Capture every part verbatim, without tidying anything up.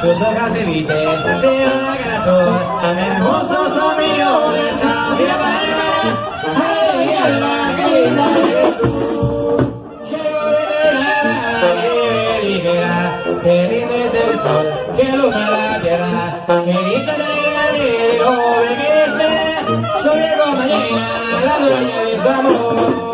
sus hojas se visten de una gran azul, hermosos son millones, y la palma, ay, mi alma, qué linda eres tú. Llegó de verano y me dijera, qué lindo es el sol, que alumbra la tierra, que dicha tenga el joven que espera, soy mi compañera, la dueña de su amor.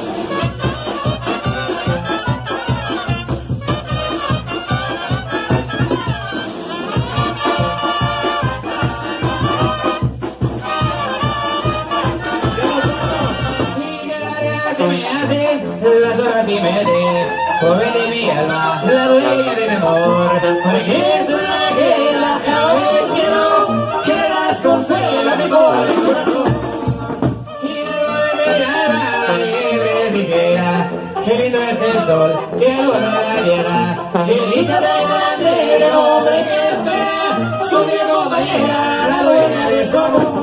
Las horas y me de joven de mi alma, la dueña de mi amor, porque es una que la acabo del cielo, que las consuela mi pobre corazón. Y luego de mi alma libre dijera, qué lindo es el sol, que alumbra la tierra, que dicha tan grande el hombre que espera, su mi compañera, la dueña de su amor.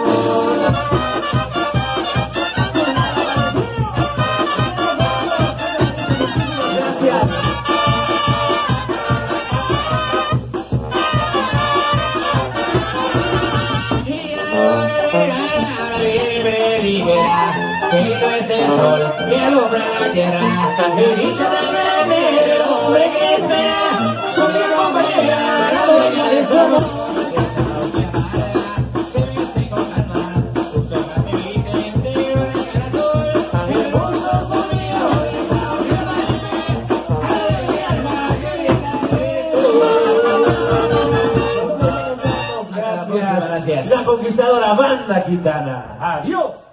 Qué lindo es el sol que alumbra la tierra, que dicha tan grande del hombre que espera, su mi compañera, la dueña de su amor. Se viste con calma, sus hojas se visten de una gran azul, hermosos son millones, aunque la alma, ay, mi alma, qué linda eres tú. Gracias. Gracias. Se ha conquistado la banda gitana. Adiós.